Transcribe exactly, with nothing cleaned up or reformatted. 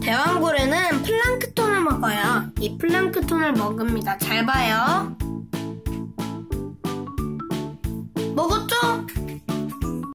대왕고래는 플랑크톤을 먹어요. 이 플랑크톤을 먹습니다. 잘 봐요. 먹었죠?